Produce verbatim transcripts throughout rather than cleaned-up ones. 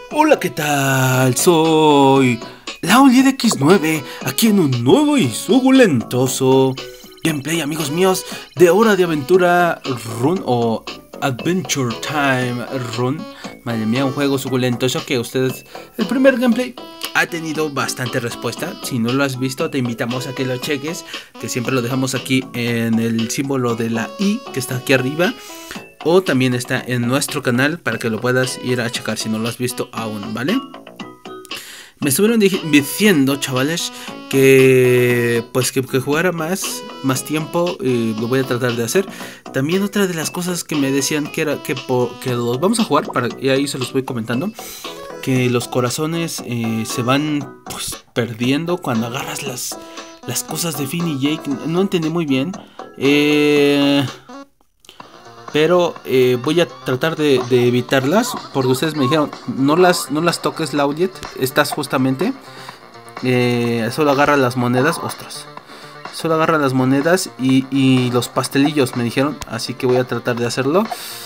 Hola, ¿qué tal? Soy Lauli de equis nueve, aquí en un nuevo y suculentoso gameplay, amigos míos, de Hora de Aventura Run o Adventure Time Run. Madre mía, un juego suculentoso que ustedes, el primer gameplay ha tenido bastante respuesta. Si no lo has visto, te invitamos a que lo cheques, que siempre lo dejamos aquí en el símbolo de la I que está aquí arriba. O también está en nuestro canal para que lo puedas ir a checar si no lo has visto aún, ¿vale? Me estuvieron diciendo, chavales, que pues que, que jugara más, más tiempo, y lo voy a tratar de hacer. También otra de las cosas que me decían que era que, por, que los vamos a jugar, para, y ahí se los voy comentando, que los corazones eh, se van pues perdiendo cuando agarras las, las cosas de Finn y Jake. No entendí muy bien. Eh... Pero eh, voy a tratar de, de evitarlas, porque ustedes me dijeron, no las, no las toques, Lauliet. Estás justamente, eh, solo agarra las monedas, ostras. Solo agarra las monedas y, y los pastelillos, me dijeron. Así que voy a tratar de hacerlo.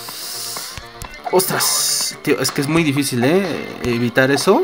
Ostras, tío, es que es muy difícil, ¿eh? Evitar eso.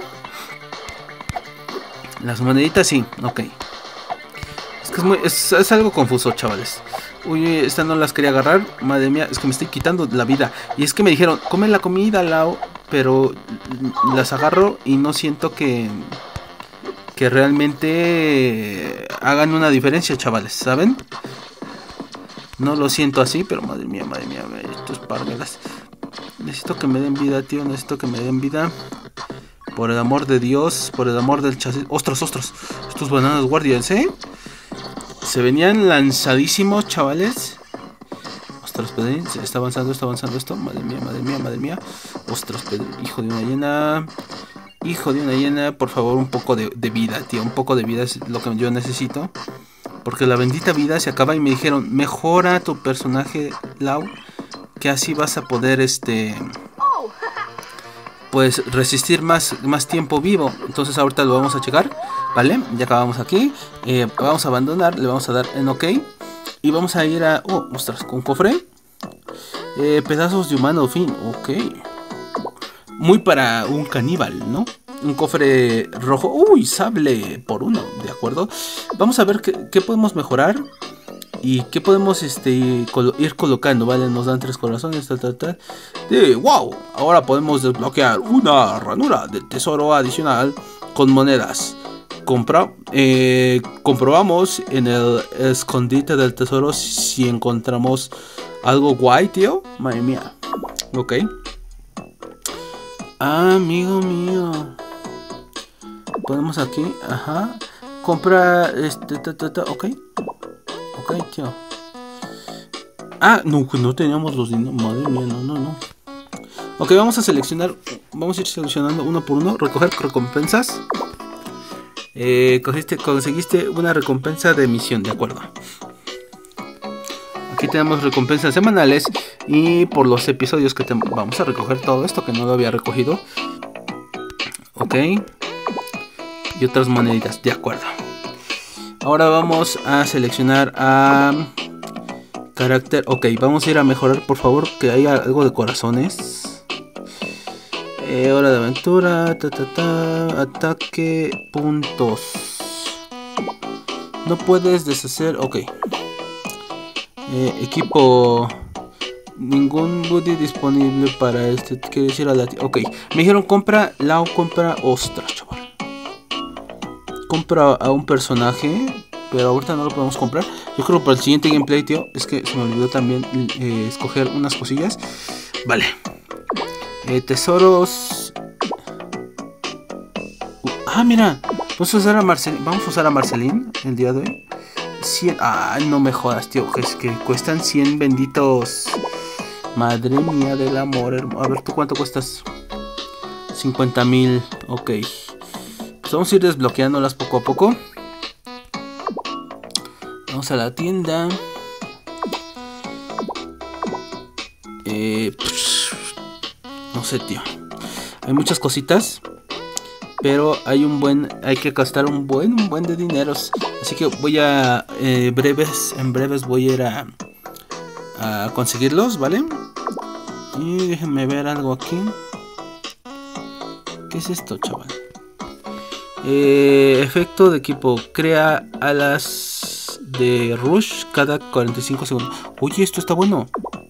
Las moneditas sí, ok. Es que es, muy, es, es algo confuso, chavales. Uy, esta no las quería agarrar. Madre mía, es que me estoy quitando la vida. Y es que me dijeron, come la comida, Lau. Pero las agarro y no siento que Que realmente hagan una diferencia, chavales, ¿saben? No lo siento así, pero madre mía, madre mía, estos pármelas. Necesito que me den vida, tío, necesito que me den vida. Por el amor de Dios, por el amor del chasis. ¡Ostras, ostras! Estos bananas guardians, ¿eh? Se venían lanzadísimos, chavales. Ostras, Pedrín, se está avanzando, está avanzando esto. Madre mía, madre mía, madre mía. Ostras, Pedrín, hijo de una hiena. Hijo de una hiena, por favor, un poco de, de vida, tío. Un poco de vida es lo que yo necesito. Porque la bendita vida se acaba y me dijeron, mejora tu personaje, Lau, que así vas a poder, este... pues resistir más, más tiempo vivo. Entonces ahorita lo vamos a checar, ¿vale? Ya acabamos aquí. Eh, vamos a abandonar, le vamos a dar en OK. Y vamos a ir a... oh, ostras, con cofre. Eh, pedazos de humano, fin, ok. Muy para un caníbal, ¿no? Un cofre rojo. Uy, sable por uno, ¿de acuerdo? Vamos a ver qué, qué podemos mejorar. Y qué podemos este, colo ir colocando, ¿vale? Nos dan tres corazones, tal, tal, tal. De, wow, ahora podemos desbloquear una ranura de tesoro adicional con monedas. Compra, eh, comprobamos en el escondite del tesoro si encontramos algo guay, tío. Madre mía. Ok. Ah, amigo mío. Ponemos aquí, ajá. Compra este, ta, ta, ta, ok. Ok, tío. Ah, no, no teníamos los dineros. Madre mía, no, no, no. Ok, vamos a seleccionar. Vamos a ir seleccionando uno por uno. Recoger recompensas. Eh, cogiste, conseguiste una recompensa de misión, de acuerdo. Aquí tenemos recompensas semanales. Y por los episodios que te... vamos a recoger todo esto que no lo había recogido. Ok. Y otras moneditas, de acuerdo. Ahora vamos a seleccionar a carácter. Ok, vamos a ir a mejorar, por favor, que haya algo de corazones. Eh, hora de aventura. Ta, ta, ta, ataque. Puntos. No puedes deshacer. Ok. Eh, equipo. Ningún buddy disponible para este. Quiere decir a la. Ok. Me dijeron compra. Lau compra. Ostras, chaval. Compra a un personaje, pero ahorita no lo podemos comprar. Yo creo que para el siguiente gameplay, tío, es que se me olvidó también eh, escoger unas cosillas. Vale. Eh, tesoros. Uh, ah, mira. Vamos a usar a Marceline. Vamos a usar a Marceline el día de hoy. cien. Ah, no me jodas, tío. Que es que cuestan cien benditos. Madre mía del amor. A ver, ¿tú cuánto cuestas? cincuenta mil. Ok. Vamos a ir desbloqueándolas poco a poco. Vamos a la tienda. Eh, pff, no sé, tío. Hay muchas cositas. Pero hay un buen. Hay que gastar un buen, un buen de dineros. Así que voy a. Eh, breves. En breves voy a ir a. A conseguirlos, ¿vale? Y déjenme ver algo aquí. ¿Qué es esto, chaval? Eh, efecto de equipo. Crea alas de rush cada cuarenta y cinco segundos. Oye, esto está bueno.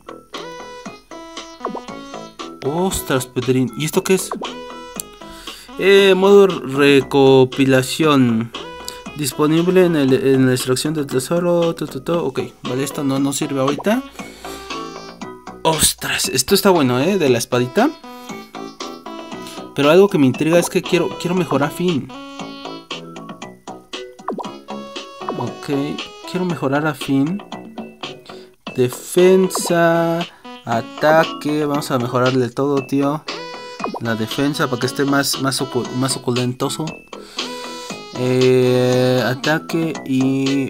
Ostras, Pedrín. ¿Y esto qué es? Eh, modo recopilación. Disponible en, el, en la extracción del tesoro. Tu, tu, tu. Ok, vale, esto no nos sirve ahorita. Ostras, esto está bueno, ¿eh? De la espadita. Pero algo que me intriga es que quiero, quiero mejorar a Finn. Ok, quiero mejorar a Finn. Defensa, ataque. Vamos a mejorarle todo, tío. La defensa para que esté más, más, ocu más oculentoso. Eh, ataque y...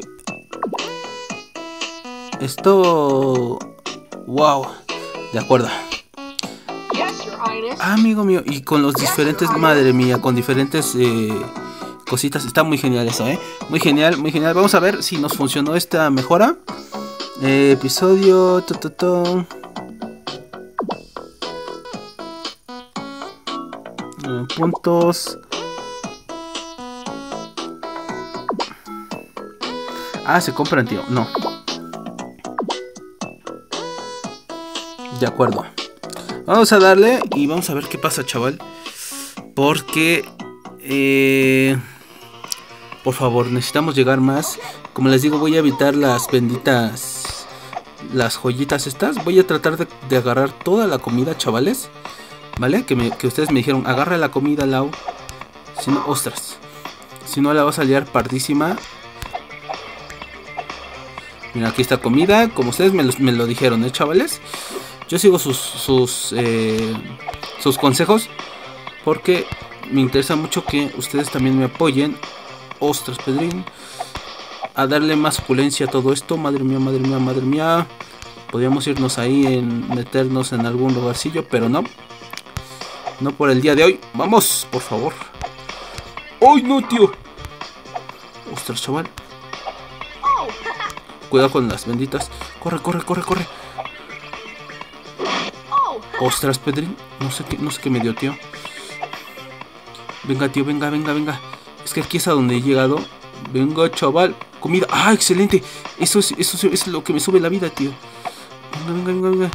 Esto... Wow. De acuerdo. Ah, amigo mío, y con los diferentes, madre mía, con diferentes eh, cositas, está muy genial eso, eh, muy genial, muy genial. Vamos a ver si nos funcionó esta mejora. eh, Episodio, to, to, to. Eh, puntos. Ah, se compran, tío, no. De acuerdo. Vamos a darle y vamos a ver qué pasa, chaval. Porque eh, por favor, necesitamos llegar más. Como les digo, voy a evitar las benditas, las joyitas estas. Voy a tratar de, de agarrar toda la comida, chavales. ¿Vale? Que, me, que ustedes me dijeron, agarra la comida, Lau. Si no, ostras, si no la vas a liar pardísima. Mira, aquí está comida. Como ustedes me lo, me lo dijeron, ¿eh, chavales? Yo sigo sus sus, eh, sus consejos porque me interesa mucho que ustedes también me apoyen. Ostras, Pedrín. A darle más opulencia a todo esto. Madre mía, madre mía, madre mía. Podríamos irnos ahí en meternos en algún lugarcillo, pero no. No por el día de hoy. Vamos, por favor. ¡Ay, no, tío! Ostras, chaval. Cuidado con las benditas. Corre, corre, corre, corre. Ostras, Pedrín. No sé qué, no sé qué me dio, tío. Venga, tío, venga, venga, venga. Es que aquí es a donde he llegado. Venga, chaval. Comida. ¡Ah, excelente! Eso es, eso es lo que me sube la vida, tío. Venga, venga, venga, venga.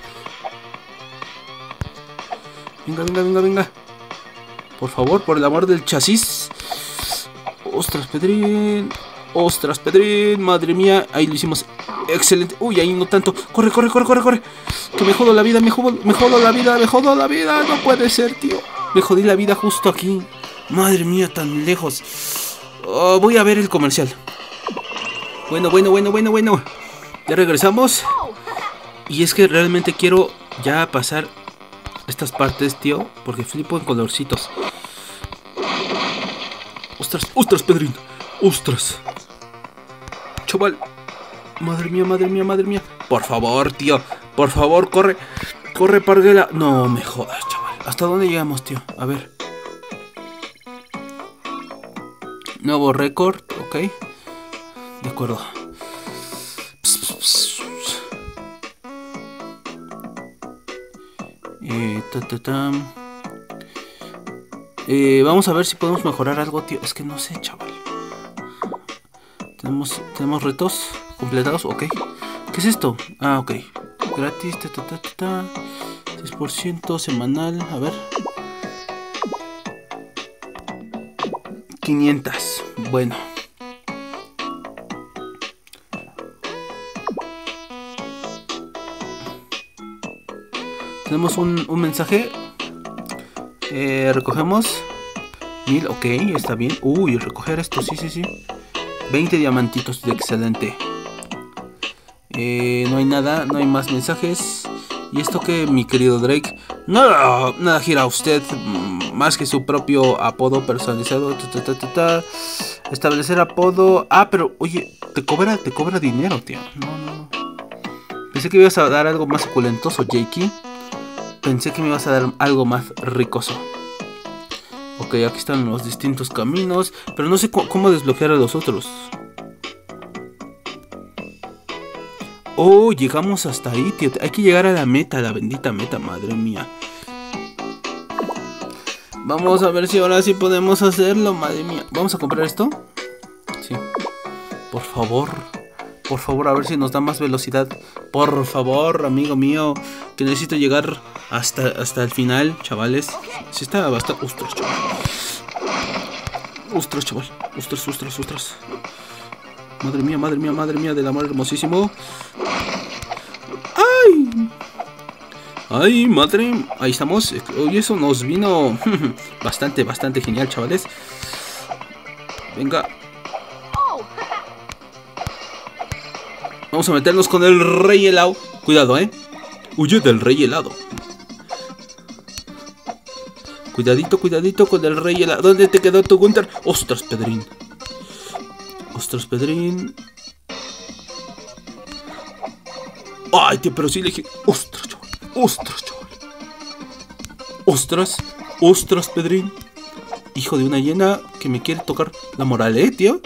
Venga, venga, venga, venga. Por favor, por el amor del chasis. Ostras, Pedrín. Ostras, Pedrín. Madre mía. Ahí lo hicimos. Excelente. Uy, ahí no tanto. Corre, corre, corre, corre, corre. Que me jodo la vida, me jodo, me jodo la vida, me jodo la vida. No puede ser, tío. Me jodí la vida justo aquí. Madre mía, tan lejos. Oh, voy a ver el comercial. Bueno, bueno, bueno, bueno, bueno. Ya regresamos. Y es que realmente quiero ya pasar estas partes, tío, porque flipo en colorcitos. Ostras, ostras, Pedrín. Ostras. Chaval. Madre mía, madre mía, madre mía. Por favor, tío. Por favor, corre. Corre, parguela. No me jodas, chaval. ¿Hasta dónde llegamos, tío? A ver. Nuevo récord, ok. De acuerdo. Eh, ta, ta, ta. Eh, vamos a ver si podemos mejorar algo, tío. Es que no sé, chaval. Tenemos, tenemos retos completados, ok. ¿Qué es esto? Ah, ok. Gratis, ta, ta, ta, ta, ta. seis por ciento semanal, a ver. quinientos, bueno. Tenemos un, un mensaje. Eh, recogemos mil, ok, está bien. Uy, recoger esto, sí, sí, sí. veinte diamantitos, de excelente. Eh, no hay nada, no hay más mensajes. Y esto que, mi querido Drake. Nada, nada gira a usted más que su propio apodo personalizado. Ta, ta, ta, ta. Establecer apodo. Ah, pero oye, te cobra, te cobra dinero, tío. No, no, no. Pensé que me ibas a dar algo más suculentoso, Jakey. Pensé que me ibas a dar algo más ricoso. Ok, aquí están los distintos caminos. Pero no sé cómo desbloquear a los otros. Oh, llegamos hasta ahí, tío. Hay que llegar a la meta, a la bendita meta, madre mía. Vamos a ver si ahora sí podemos hacerlo, madre mía. ¿Vamos a comprar esto? Sí. Por favor. Por favor, a ver si nos da más velocidad. Por favor, amigo mío. Que necesito llegar hasta, hasta el final, chavales. Si está bastante... Ostras, chaval. Ostras, chaval. Ostras, ostras, ostras. Madre mía, madre mía, madre mía del amor hermosísimo. ¡Ay! ¡Ay, madre! Ahí estamos. Hoy eso nos vino bastante, bastante genial, chavales. Venga. Vamos a meternos con el rey helado. Cuidado, eh. Huye del rey helado. Cuidadito, cuidadito con el rey helado. ¿Dónde te quedó tu Gunter? Ostras, Pedrín. Ostras, Pedrín. Ay, tío, pero sí le dije. Ostras, chaval. Ostras, chaval. Ostras. Ostras, Pedrín. Hijo de una hiena que me quiere tocar la moral, eh, tío.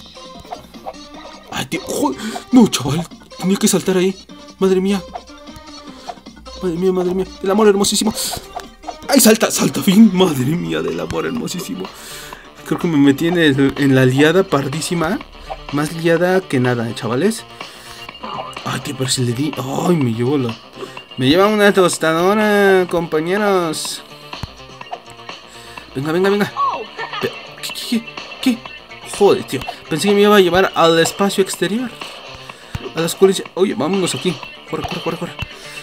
Ay, tío. Joder. No, chaval. Tenía que saltar ahí. Madre mía. Madre mía, madre mía. El amor hermosísimo. Ay, salta, salta, fin. Madre mía, del amor hermosísimo. Creo que me metí en, el, en la liada pardísima. Más liada que nada, chavales. Ay, tío, pero si le di. Ay, me llevo la. Me lleva una tostadora, compañeros. Venga, venga, venga. ¿Qué, qué, qué? Joder, tío. Pensé que me iba a llevar al espacio exterior. A la oscuridad. Oye, vámonos aquí. Corre, corre, corre, corre.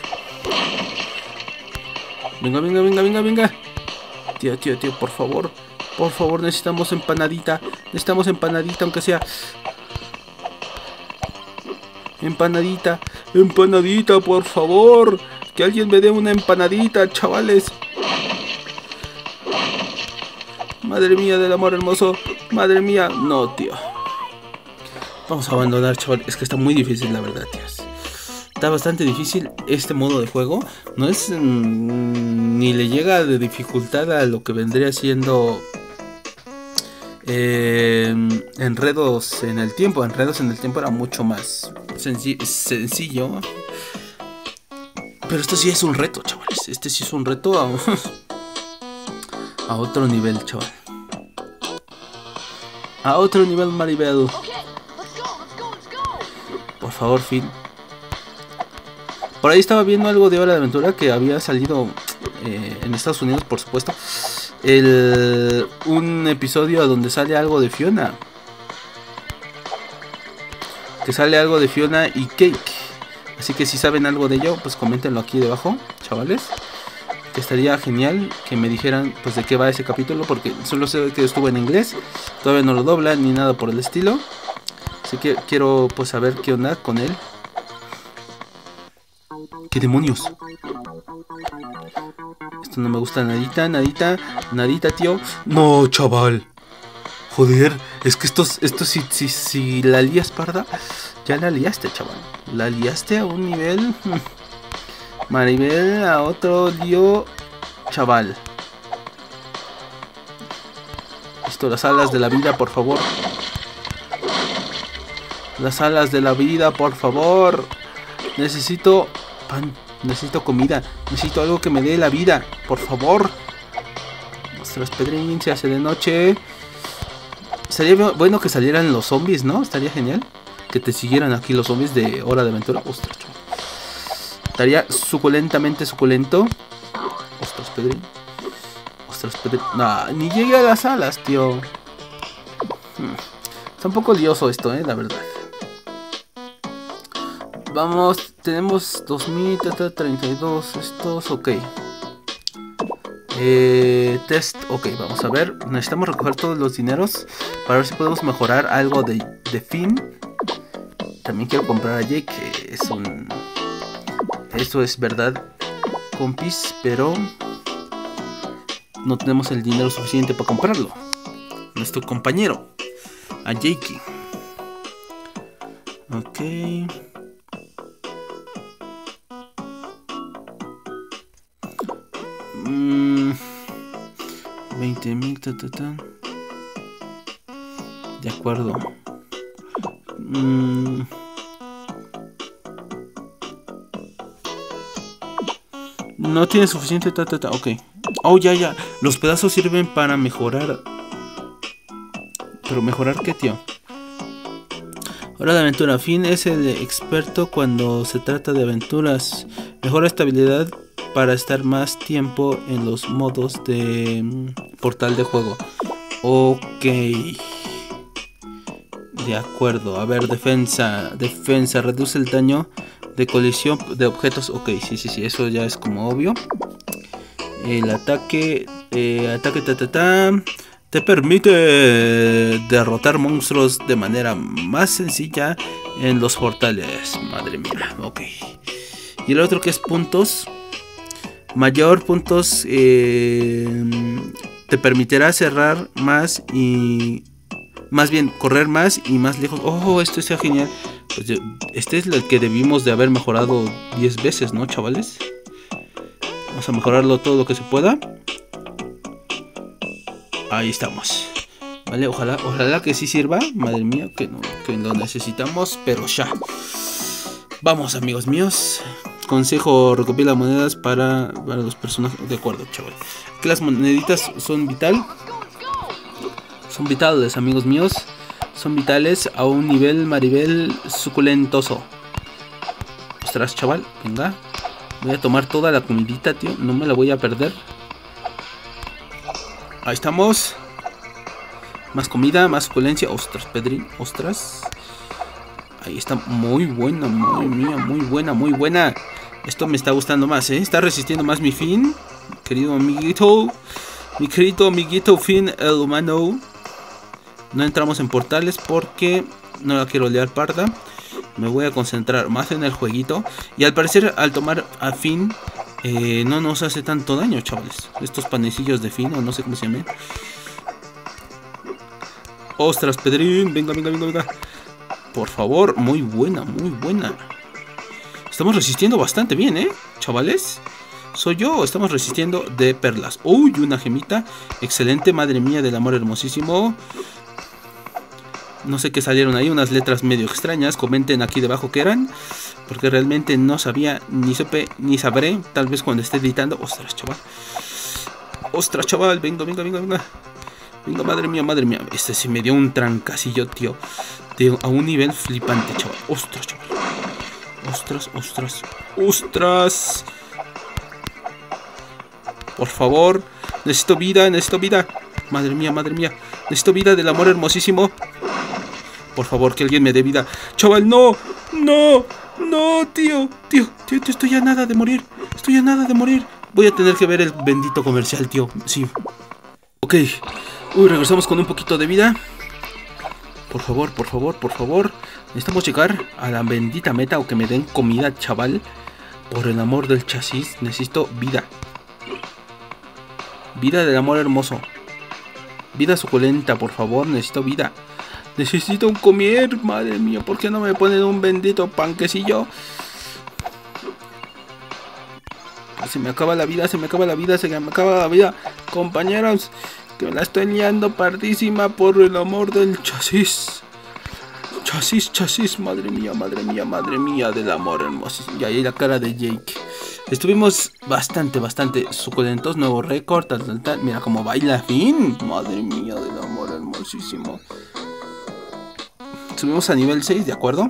Venga, venga, venga, venga, venga. Tío, tío, tío, por favor. Por favor, necesitamos empanadita. Necesitamos empanadita, aunque sea. Empanadita. Empanadita, por favor. Que alguien me dé una empanadita, chavales. Madre mía del amor hermoso. Madre mía. No, tío. Vamos a abandonar, chaval. Es que está muy difícil, la verdad, tíos. Está bastante difícil este modo de juego. No es... Mmm, ni le llega de dificultad a lo que vendría siendo... Eh, enredos en el tiempo. Enredos en el tiempo era mucho más senci sencillo. Pero esto sí es un reto, chavales. Este sí es un reto a, a otro nivel, chaval. A otro nivel, Maribel. Por favor, Finn. Por ahí estaba viendo algo de Hora de Aventura que había salido eh, en Estados Unidos, por supuesto. El, un episodio donde sale algo de Fiona. Que sale algo de Fiona y Cake. Así que si saben algo de ello, pues coméntenlo aquí debajo, chavales. Que estaría genial que me dijeran pues de qué va ese capítulo. Porque solo sé que estuvo en inglés. Todavía no lo doblan ni nada por el estilo. Así que quiero pues saber qué onda con él. ¿Qué demonios? Esto no me gusta nadita, nadita, nadita, tío. No, chaval. Joder, es que estos, estos si, si, si la lías parda, ya la liaste, chaval. La liaste a un nivel... Maribel a otro lío, chaval. Esto, las alas de la vida, por favor. Las alas de la vida, por favor. Necesito pan, necesito comida, necesito algo que me dé la vida, por favor. Ostras, Pedrín, se hace de noche. Estaría bueno que salieran los zombies, ¿no? Estaría genial que te siguieran aquí los zombies de Hora de Aventura. Ostras, chaval. Estaría suculentamente suculento. Ostras, Pedrín. Ostras, Pedrín. No, ni llegué a las alas, tío. Hmm. Está un poco lioso esto, eh, la verdad. Vamos, tenemos dos mil treinta y dos. Estos, ok. Eh, test, ok, vamos a ver. Necesitamos recoger todos los dineros para ver si podemos mejorar algo de, de Finn. También quiero comprar a Jake, que es un... Eso es verdad, compis, pero no tenemos el dinero suficiente para comprarlo. Nuestro compañero, a Jake. Ok. Mm, veinte mil, ta, ta, ta. De acuerdo. Mm. No tiene suficiente, ta, ta, ta. Ok, Oh, ya, ya. Los pedazos sirven para mejorar. ¿Pero mejorar qué, tío? Hora de aventura. Finn es el experto cuando se trata de aventuras. Mejora estabilidad para estar más tiempo en los modos de portal de juego. Ok. De acuerdo. A ver, defensa. Defensa. Reduce el daño de colisión de objetos. Ok, sí, sí, sí. Eso ya es como obvio. El ataque. Eh, ataque ta ta ta. Te permite derrotar monstruos de manera más sencilla en los portales. Madre mía, ok. Y el otro que es puntos. Mayor puntos eh, te permitirá cerrar más y... Más bien, correr más y más lejos. Oh, esto está genial. Pues este es el que debimos de haber mejorado diez veces, ¿no, chavales? Vamos a mejorarlo todo lo que se pueda. Ahí estamos. Vale, ojalá, ojalá que sí sirva. Madre mía, que, no, que lo necesitamos, pero ya. Vamos, amigos míos. Consejo, recopila monedas para, para los personajes. De acuerdo, chaval. Que las moneditas son vital. Son vitales, amigos míos. Son vitales a un nivel maribel suculentoso. Ostras, chaval, venga. Voy a tomar toda la comidita, tío. No me la voy a perder. Ahí estamos. Más comida, más suculencia. Ostras, Pedrín, ostras. Ahí está, muy buena, muy mía, muy buena, muy buena. Esto me está gustando más, ¿eh? Está resistiendo más mi Finn, querido amiguito. Mi querido amiguito Finn, el humano. No entramos en portales porque no la quiero liar parda. Me voy a concentrar más en el jueguito. Y al parecer, al tomar a Finn, eh, no nos hace tanto daño, chavales. Estos panecillos de Finn, o no sé cómo se llaman. Ostras, Pedrín, venga, venga, venga, venga. Por favor, muy buena, muy buena. Estamos resistiendo bastante bien, ¿eh? Chavales. ¿Soy yo o estamos resistiendo de perlas? Uy, una gemita. Excelente, madre mía del amor hermosísimo. No sé qué salieron ahí, unas letras medio extrañas. Comenten aquí debajo qué eran. Porque realmente no sabía, ni supe, ni sabré. Tal vez cuando esté editando. Ostras, chaval. Ostras, chaval. Venga, venga, venga, venga. Venga, madre mía, madre mía. Este sí me dio un trancasillo, tío. De, a un nivel flipante, chaval. Ostras, chaval. Ostras, ostras. Ostras. Por favor. Necesito vida, necesito vida. Madre mía, madre mía. Necesito vida del amor hermosísimo. Por favor, que alguien me dé vida. Chaval, no. No. No, tío. Tío, tío, tío, estoy a nada de morir. Estoy a nada de morir. Voy a tener que ver el bendito comercial, tío. Sí. Ok. Uy, regresamos con un poquito de vida. Por favor, por favor, por favor. Necesitamos llegar a la bendita meta o que me den comida, chaval. Por el amor del chasis, necesito vida. Vida del amor hermoso. Vida suculenta, por favor, necesito vida. Necesito un comer, madre mía. ¿Por qué no me ponen un bendito panquecillo? Se me acaba la vida, se me acaba la vida, se me acaba la vida. Compañeros, que me la estoy liando pardísima por el amor del chasis. Chasis, chasis, madre mía, madre mía, madre mía del amor hermoso. Y ahí la cara de Jake. Estuvimos bastante, bastante suculentos. Nuevo récord, tal, tal, tal. Mira cómo baila Finn. Madre mía del amor hermosísimo. Subimos a nivel seis, ¿de acuerdo?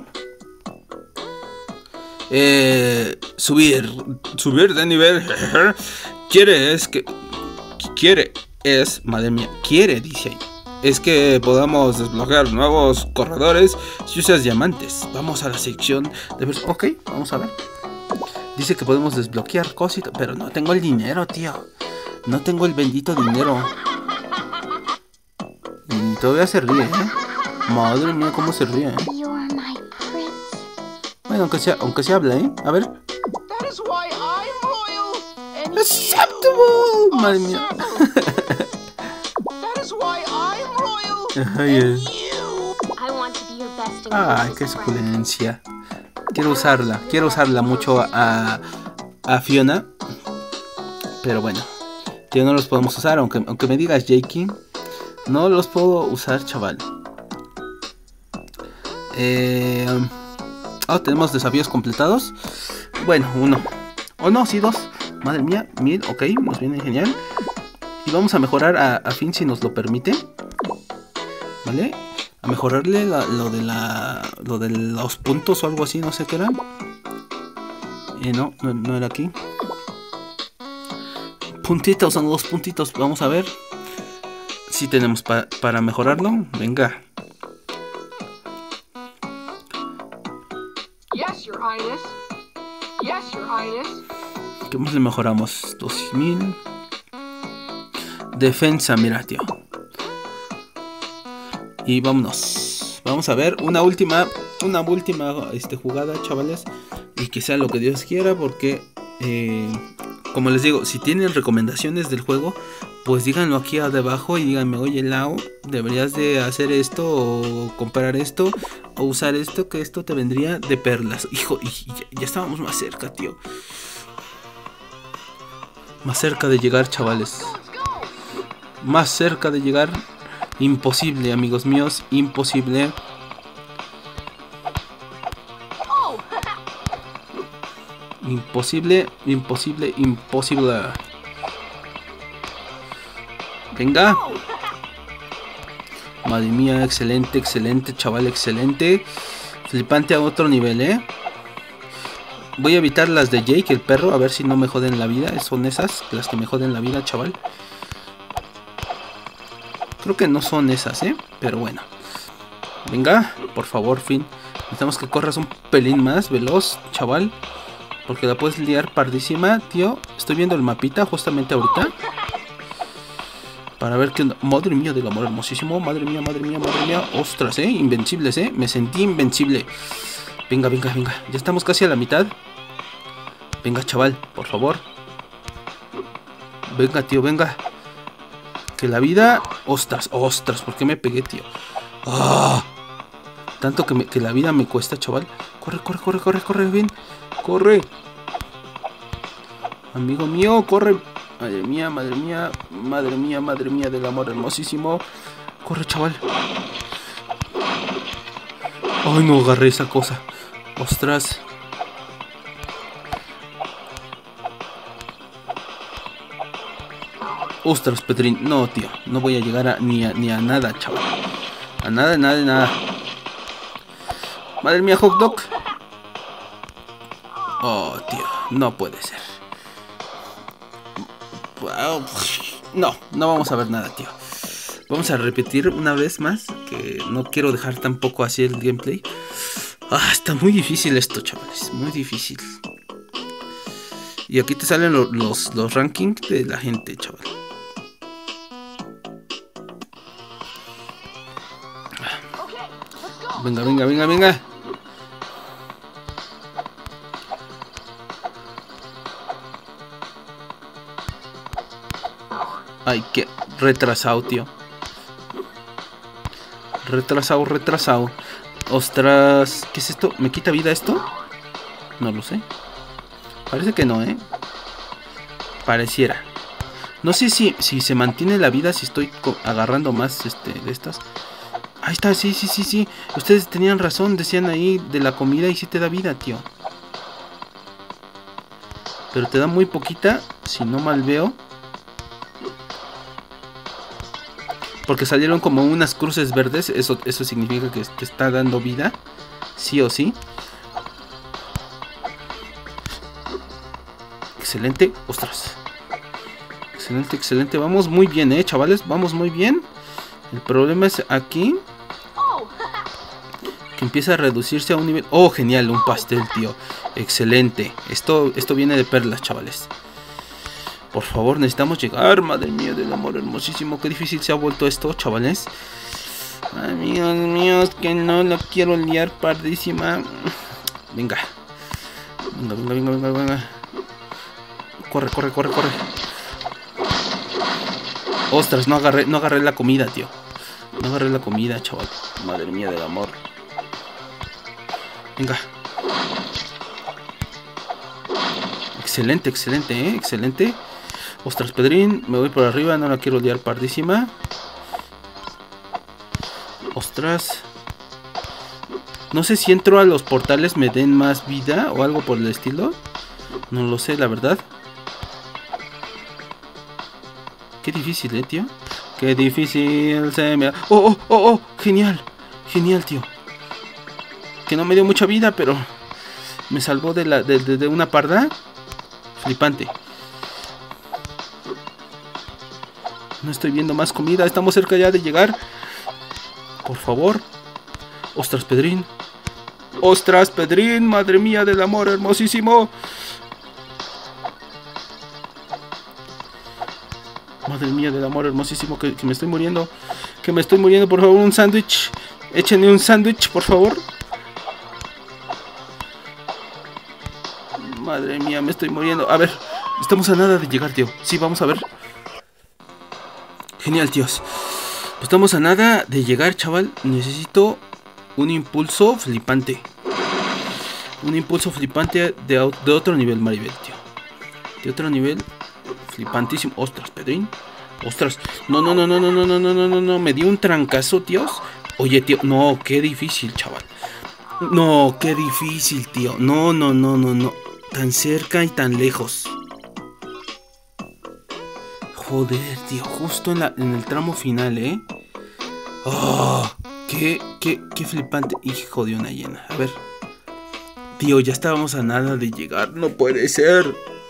Eh, subir. Subir de nivel. Quiere es que... Quiere es... Madre mía. Quiere, dice ahí. Es que podamos desbloquear nuevos corredores si usas diamantes. Vamos a la sección de... Ok, vamos a ver. Dice que podemos desbloquear cositas, pero no tengo el dinero, tío. No tengo el bendito dinero. Y todavía se ríe, ¿eh? Madre mía, cómo se ríe, ¿eh? Bueno, aunque sea, aunque se habla, ¿eh? A ver. Acceptable. Madre mía. Ay, Ay, qué suculencia. Quiero usarla, quiero usarla mucho a, a Fiona. Pero bueno, tío, no los podemos usar, aunque, aunque me digas Jakey. No los puedo usar, chaval. Eh, oh, tenemos desafíos completados. Bueno, uno. O no, sí, dos. Madre mía, mil, ok, nos viene genial. Y vamos a mejorar a, a Finn si nos lo permite. ¿Vale? A mejorarle la, lo de la... Lo de los puntos o algo así, no sé qué era. Eh, no, no, no era aquí. Puntitos, son los puntitos. Vamos a ver si tenemos pa para mejorarlo. Venga. Yes, Your Highness. Yes, Your Highness. ¿Qué más le mejoramos? dos mil. Defensa, mira, tío. Y vámonos. Vamos a ver una última, una última este, jugada, chavales. Y que sea lo que Dios quiera, porque eh, como les digo, si tienen recomendaciones del juego, pues díganlo aquí abajo y díganme, oye Lau, deberías de hacer esto o comprar esto o usar esto, que esto te vendría de perlas. Hijo, y ya, ya estábamos más cerca, tío. Más cerca de llegar, chavales. Más cerca de llegar. Imposible, amigos míos, imposible. Imposible, imposible, imposible. Venga. Madre mía, excelente, excelente, chaval, excelente. Flipante a otro nivel, ¿eh? Voy a evitar las de Jake, el perro, a ver si no me joden la vida. Son esas las que me joden la vida, chaval. Creo que no son esas, ¿eh? Pero bueno. Venga, por favor, Finn. Necesitamos que corras un pelín más veloz, chaval. Porque la puedes liar pardísima, tío. Estoy viendo el mapita justamente ahorita. Para ver qué... Madre mía del amor hermosísimo. Madre mía, madre mía, madre mía. Ostras, ¿eh? Invencibles, ¿eh? Me sentí invencible. Venga, venga, venga. Ya estamos casi a la mitad. Venga, chaval, por favor. Venga, tío, venga. Que la vida... Ostras, ostras, ¿por qué me pegué, tío? ¡Ah! Tanto que, me, que la vida me cuesta, chaval. Corre, corre, corre, corre, corre, bien. Corre. Amigo mío, corre. Madre mía, madre mía, madre mía, madre mía del amor hermosísimo. Corre, chaval. Ay, no agarré esa cosa. Ostras. Ostras, Pedrín. No, tío. No voy a llegar a, ni, a, ni a nada, chaval. A nada, nada, nada. Madre mía, hot dog. Oh, tío. No puede ser. No, no vamos a ver nada, tío. Vamos a repetir una vez más, que no quiero dejar tampoco así el gameplay. Ah, está muy difícil esto, chavales. Muy difícil. Y aquí te salen los, los, los rankings de la gente, chaval. Venga, venga, venga, venga. Ay, qué retrasado, tío. Retrasado, retrasado. Ostras, ¿qué es esto? ¿Me quita vida esto? No lo sé. Parece que no, ¿eh? Pareciera. No sé si, si se mantiene la vida, si estoy agarrando más este, de estas. Ahí está, sí, sí, sí, sí. Ustedes tenían razón, decían ahí de la comida y sí te da vida, tío. Pero te da muy poquita, si no mal veo. Porque salieron como unas cruces verdes. Eso, eso significa que te está dando vida. Sí o sí. Excelente. Ostras. Excelente, excelente. Vamos muy bien, eh, chavales. Vamos muy bien. El problema es aquí. Que empieza a reducirse a un nivel... Oh, genial. Un pastel, tío. Excelente. Esto, esto viene de perlas, chavales. Por favor, necesitamos llegar. Madre mía del amor hermosísimo. Qué difícil se ha vuelto esto, chavales. Amigos míos, que no lo quiero liar pardísima. Venga. Venga, venga, venga, venga, venga. Corre, corre, corre, corre. Ostras, no agarré, no agarré la comida, tío. No agarré la comida, chaval. Madre mía del amor. Venga. Excelente, excelente, eh. Excelente. Ostras, Pedrín, me voy por arriba, no la quiero liar pardísima. Ostras. No sé si entro a los portales me den más vida o algo por el estilo. No lo sé, la verdad. Qué difícil, eh, tío. Qué difícil se me... ¡Oh, oh, oh, oh! Genial. Genial, tío. Que no me dio mucha vida, pero... me salvó de, la, de, de, de una parda. Flipante. No estoy viendo más comida. Estamos cerca ya de llegar. Por favor. Ostras, Pedrín. Ostras, Pedrín. Madre mía del amor hermosísimo. Madre mía del amor hermosísimo. Que, que me estoy muriendo. Que me estoy muriendo. Por favor, un sándwich. Échenme un sándwich, por favor. Madre mía, me estoy muriendo. A ver, estamos a nada de llegar, tío. Sí, vamos a ver. Genial, tíos. Pues estamos a nada de llegar, chaval. Necesito un impulso flipante. Un impulso flipante de, de otro nivel, Maribel, tío. De otro nivel flipantísimo. Ostras, Pedrín. Ostras. No, no, no, no, no, no, no, no, no, no, no. Me dio un trancazo, tíos. Oye, tío. No, qué difícil, chaval. No, qué difícil, tío. No, no, no, no, no. Tan cerca y tan lejos. Joder, tío. Justo en, la, en el tramo final, ¿eh? Oh, qué, qué, qué flipante. Hijo de una hiena. A ver. Tío, ya estábamos a nada de llegar. No puede ser.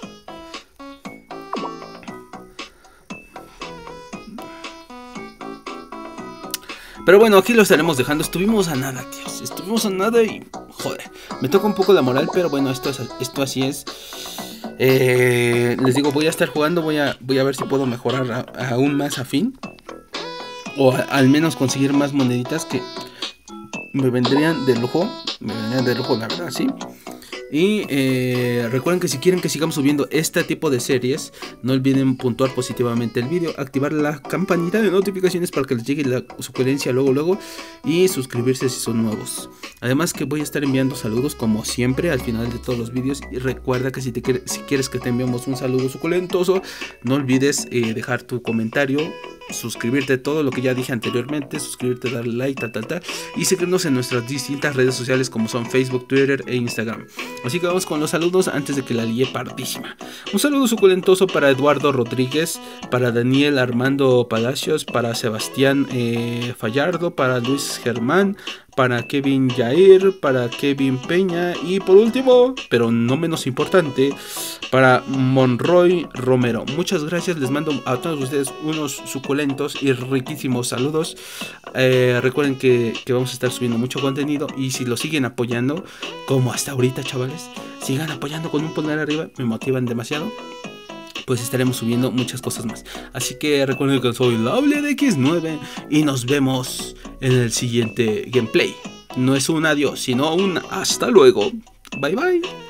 Pero bueno, aquí lo estaremos dejando. Estuvimos a nada, tíos. Estuvimos a nada y... joder. Me toca un poco la moral, pero bueno, esto, es, esto así es. Eh, les digo, voy a estar jugando. Voy a, voy a ver si puedo mejorar a, a aún más a fin. O a, al menos conseguir más moneditas que me vendrían de lujo. Me vendrían de lujo, la verdad, sí. Y eh, recuerden que si quieren que sigamos subiendo este tipo de series, no olviden puntuar positivamente el vídeo, activar la campanita de notificaciones para que les llegue la sugerencia luego luego y suscribirse si son nuevos. Además que voy a estar enviando saludos como siempre al final de todos los vídeos. Y recuerda que si, te, si quieres que te enviemos un saludo suculentoso, no olvides eh, dejar tu comentario, suscribirte, todo lo que ya dije anteriormente, suscribirte, darle like, tal, tal, tal, y seguirnos en nuestras distintas redes sociales como son Facebook, Twitter e Instagram. Así que vamos con los saludos antes de que la lié pardísima. Un saludo suculentoso para Eduardo Rodríguez, para Daniel Armando Palacios, para Sebastián eh, Fallardo, para Luis Germán, para Kevin Jair, para Kevin Peña y por último, pero no menos importante, para Monroy Romero. Muchas gracias, les mando a todos ustedes unos suculentos y riquísimos saludos. Eh, recuerden que, que vamos a estar subiendo mucho contenido y si lo siguen apoyando, como hasta ahorita, chavales, sigan apoyando con un pulgar arriba, me motivan demasiado. Pues estaremos subiendo muchas cosas más. Así que recuerden que soy Lovely de equis nueve y nos vemos en el siguiente gameplay. No es un adiós, sino un hasta luego. Bye bye.